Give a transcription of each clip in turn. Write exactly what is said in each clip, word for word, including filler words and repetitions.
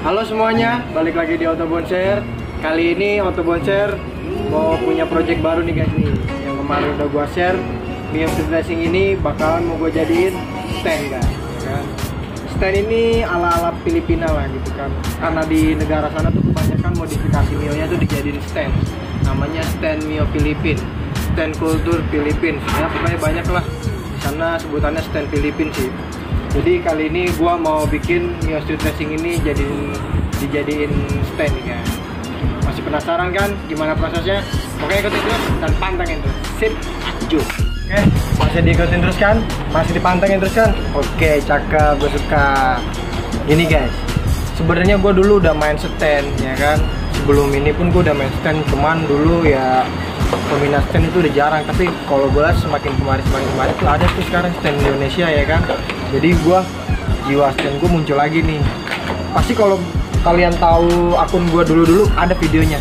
Halo semuanya, balik lagi di Autobonser. Kali ini Autobonser mau punya project baru nih guys nih. Yang kemarin udah gua share, Mio Street Racing ini bakalan mau gua jadiin stand guys ya. Stand ini ala-ala Filipina lah gitu kan. Karena di negara sana tuh kebanyakan modifikasi Mio-nya tuh dijadiin stand. Namanya stand Mio Filipin, stand kultur Filipin. Ya pokoknya banyak lah. Di sana sebutannya stand Filipin sih. Jadi kali ini gua mau bikin Mio Street Racing ini jadi dijadiin stand nih guys. Masih penasaran kan gimana prosesnya? Oke, ikutin terus dan pantengin terus. Sip, aju. Oke, masih diikutin terus kan? Masih dipantengin terus kan? Oke, cakep, gue suka. Ini guys, sebenarnya gue dulu udah main stand ya kan. Sebelum ini pun gue udah main stand, cuman dulu ya peminat stand itu udah jarang. Tapi kalau gue lihat semakin kemarin semakin kemarin tuh ada tuh sekarang stand Indonesia ya kan. Jadi gue jiwa stand gue muncul lagi nih. Pasti kalau kalian tahu akun gue dulu-dulu ada videonya.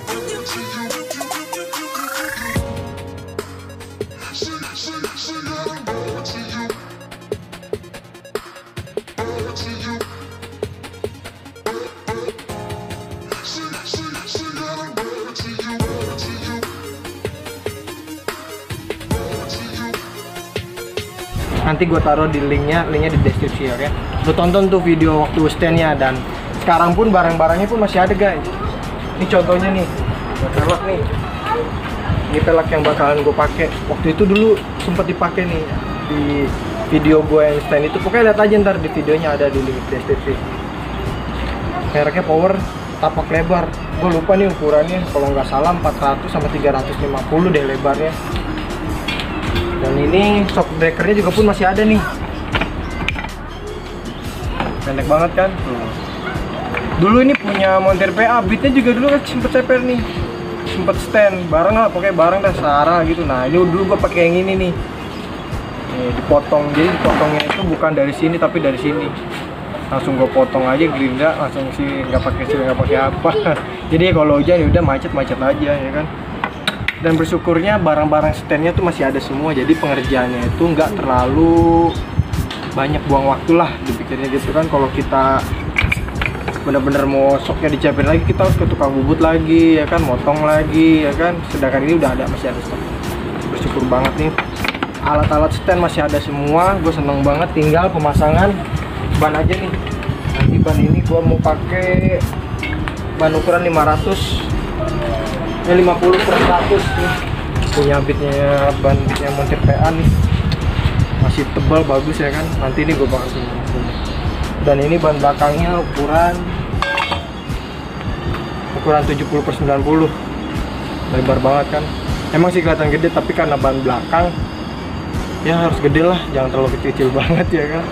Nanti gue taruh di linknya, linknya di deskripsi oke. Okay? Lu tonton tuh video waktu standnya, dan sekarang pun barang-barangnya pun masih ada guys. Ini contohnya nih, pelek nih. Ini pelek yang bakalan gue pakai. Waktu itu dulu sempat dipakai nih di video gue yang stand itu. Pokoknya lihat aja ntar di videonya, ada di link deskripsi. Mereknya Power, tapak lebar. Gue lupa nih ukurannya, kalau nggak salah empat ratus sama tiga ratus lima puluh deh lebarnya. Dan ini shock breakernya juga pun masih ada nih. Pendek banget kan? Tuh. Dulu ini punya montir P A, beatnya juga dulu kan sempet ceper nih. Sempet stand, bareng lah, pokoknya bareng dah searah gitu. Nah ini dulu gua pakai yang ini nih. Nih dipotong, jadi potongnya itu bukan dari sini tapi dari sini. Langsung gue potong aja gerinda, langsung sih nggak pakai sih nggak pakai apa. Jadi kalau hujan ya udah macet-macet aja ya kan. Dan bersyukurnya barang-barang standnya tuh masih ada semua, jadi pengerjaannya itu nggak terlalu banyak buang waktu lah dipikirnya gitu kan. Kalau kita bener-bener mau soknya dicapain lagi, kita harus ke tukang bubut lagi ya kan, motong lagi ya kan. Sedangkan ini udah ada, masih ada stok. Bersyukur banget nih, alat-alat stand masih ada semua. Gue seneng banget, tinggal pemasangan ban aja nih. Nanti ban ini gue mau pakai ban ukuran lima ratus ya lima puluh per seratus nih. Punya bitnya, ban bitnya montir P A nih, masih tebal bagus ya kan. Nanti ini gue bakal punya. Dan ini ban belakangnya ukuran ukuran tujuh puluh per sembilan puluh, lebar banget kan. Emang sih kelihatan gede, tapi karena ban belakang ya harus gede lah, jangan terlalu kecil-kecil banget ya kan.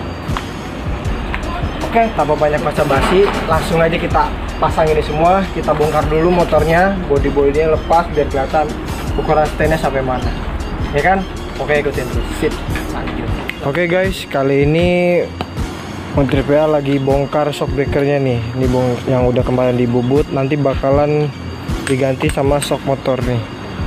Oke, tanpa banyak basa-basi, langsung aja kita pasang ini semua. Kita bongkar dulu motornya, body-body-nya lepas biar kelihatan ukuran standnya sampai mana ya kan. Oke, ikutin terus, sip, lanjut. Oke guys, kali ini montir P A lagi bongkar shock breakernya nih. Ini bong yang udah kemarin dibubut, nanti bakalan diganti sama shock motor nih.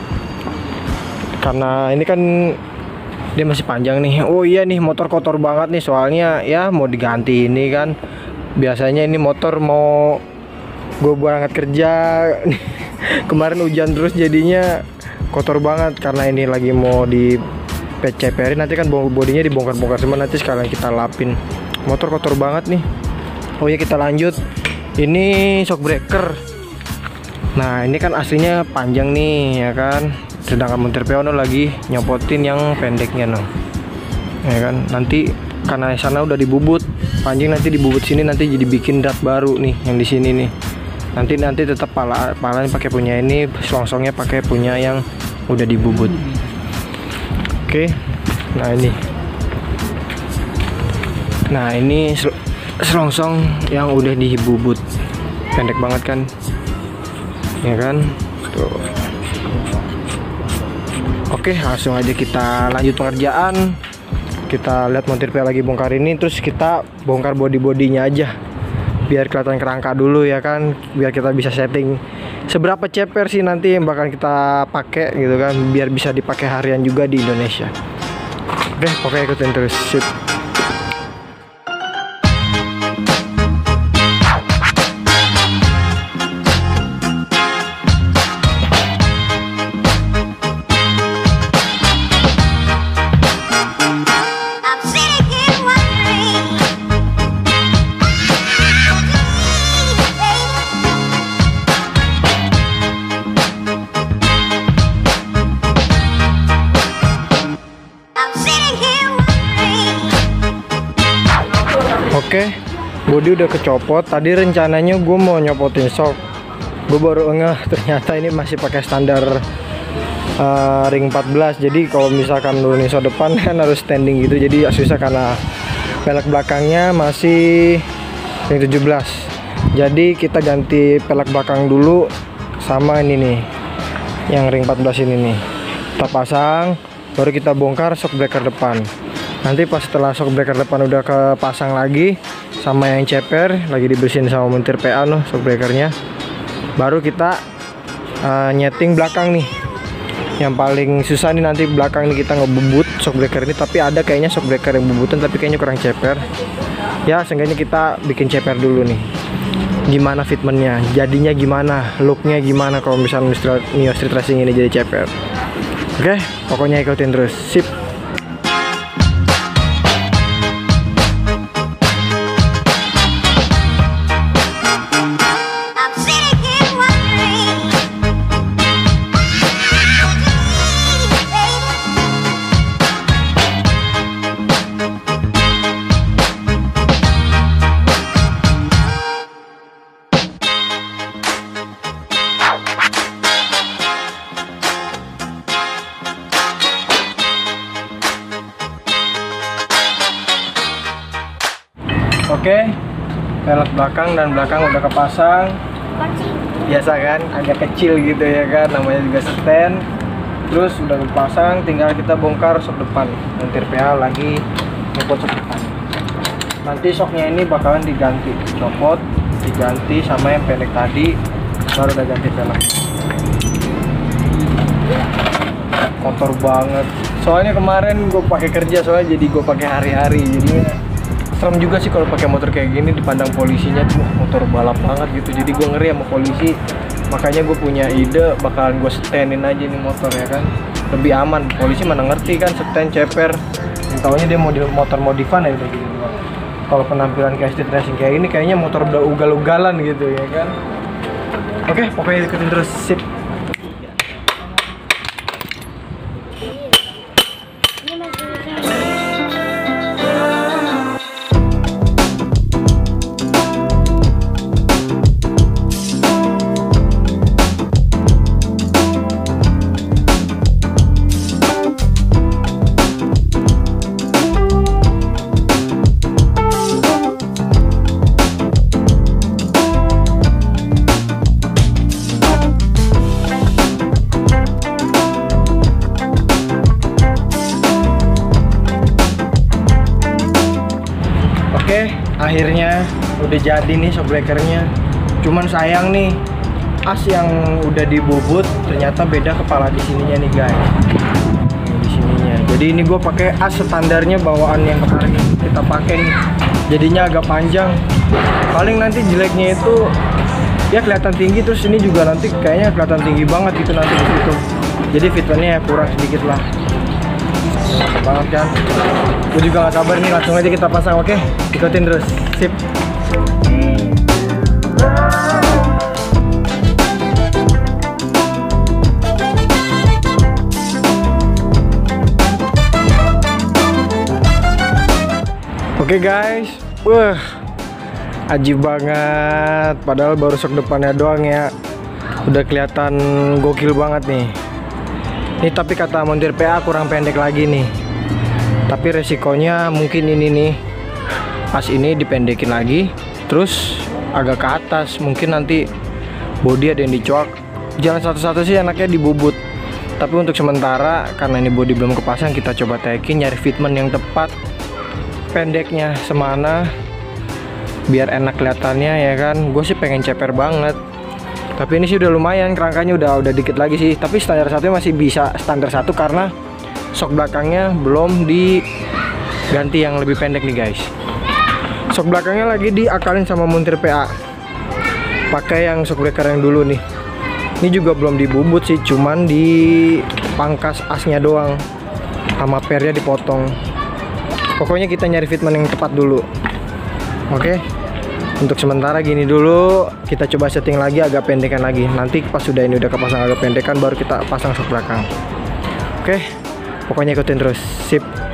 Karena ini kan dia masih panjang nih. Oh iya nih, motor kotor banget nih, soalnya ya mau diganti ini kan. Biasanya ini motor mau gue berangkat kerja kemarin hujan terus, jadinya kotor banget. Karena ini lagi mau di P C P R, nanti kan bodinya dibongkar-bongkar semua, nanti sekalian kita lapin. Motor kotor banget nih. Oh ya, kita lanjut. Ini shock breaker. Nah ini kan aslinya panjang nih ya kan, sedangkan montir P A lagi nyopotin yang pendeknya no ya kan. Nanti karena sana udah dibubut panjang, nanti dibubut sini, nanti jadi bikin drat baru nih yang di sini nih. Nanti nanti tetap pala palanya pakai punya ini, selongsongnya pakai punya yang udah dibubut. Oke, nah ini nah ini sel selongsong yang udah dibubut, pendek banget kan ya kan tuh. Oke, langsung aja kita lanjut pengerjaan. Kita lihat montir P A lagi bongkar ini, terus kita bongkar body-bodinya aja biar kelihatan kerangka dulu ya kan, biar kita bisa setting seberapa ceper sih nanti yang bakal kita pakai gitu kan, biar bisa dipakai harian juga di Indonesia. Oke, pokoknya ikutin terus, sip. bodi udah kecopot. Tadi rencananya gue mau nyopotin shock, gue baru ngeh ternyata ini masih pakai standar uh, ring empat belas. Jadi kalau misalkan nurunin shock depan kan harus standing gitu, jadi susah karena pelek belakangnya masih ring tujuh belas. Jadi kita ganti pelek belakang dulu sama ini nih, yang ring empat belas ini nih. Kita pasang, baru kita bongkar shock breaker depan. Nanti pas setelah shock breaker depan udah kepasang lagi sama yang ceper, lagi dibersihin sama montir P A noh shock breakernya, baru kita uh, nyeting belakang nih. Yang paling susah nih nanti belakang nih, kita ngebubut shock breaker ini, tapi ada kayaknya shock breaker yang bubutan tapi kayaknya kurang ceper. Ya seenggaknya kita bikin ceper dulu nih. Gimana fitmentnya, jadinya gimana, looknya gimana kalau misalnya Mio Street Racing ini jadi ceper. Oke, pokoknya ikutin terus. Sip. Oke, pelek belakang dan belakang udah kepasang. Biasa kan, agak kecil gitu ya kan, namanya juga stand. Terus udah kepasang, tinggal kita bongkar shock depan. Montir P A lagi ngepot shock depan. Nanti shocknya ini bakalan diganti, copot, diganti sama yang pendek tadi, baru udah ganti pelek. Kotor banget. Soalnya kemarin gue pakai kerja, soalnya jadi gue pakai hari-hari, jadinya serem juga sih kalau pakai motor kayak gini, dipandang polisinya tuh motor balap banget gitu. Jadi gue ngeri sama polisi, makanya gue punya ide bakalan gue standin aja nih motor ya kan, lebih aman. Polisi mana ngerti kan stand ceper, yang taunya dia model motor modifan ya udah gitu. Kalau penampilan kayak street racing kayak ini kayaknya motor udah ugal-ugalan gitu ya kan. Oke, pokoknya ikutin terus. Sip. Oke, akhirnya udah jadi nih shock breakernya. Cuman sayang nih, as yang udah dibubut ternyata beda kepala di sininya nih guys. Nih, di sininya. Jadi ini gue pakai as standarnya bawaan yang kemarin kita pakai nih. Jadinya agak panjang. Paling nanti jeleknya itu ya kelihatan tinggi, terus ini juga nanti kayaknya kelihatan tinggi banget gitu nanti di situ. Jadi fitmentnya kurang sedikit lah. Banget kan, gue juga gak sabar nih, langsung aja kita pasang. Oke, ikutin terus. Sip. Oke guys, wah ajib banget, padahal baru shock depannya doang ya, udah kelihatan gokil banget nih. Ini tapi kata montir P A kurang pendek lagi nih. Tapi resikonya mungkin ini nih, pas ini dipendekin lagi, terus agak ke atas, mungkin nanti bodi ada yang dicoak. Jalan satu-satu sih enaknya dibubut. Tapi untuk sementara karena ini bodi belum kepasang, kita coba taikin, nyari fitment yang tepat, pendeknya semana, biar enak kelihatannya ya kan. Gue sih pengen ceper banget. Tapi ini sih udah lumayan, kerangkanya udah udah dikit lagi sih. Tapi standar satu masih bisa standar satu karena shock belakangnya belum diganti yang lebih pendek nih guys. Shock belakangnya lagi diakalin sama montir P A. Pakai yang shock breaker yang dulu nih. Ini juga belum dibubut sih, cuman dipangkas asnya doang. Sama pernya dipotong. Pokoknya kita nyari fitment yang tepat dulu. Oke. Untuk sementara gini dulu, kita coba setting lagi agak pendekan lagi. Nanti pas sudah ini udah kepasang agak pendekan, baru kita pasang shock belakang. Oke, pokoknya ikutin terus. Sip.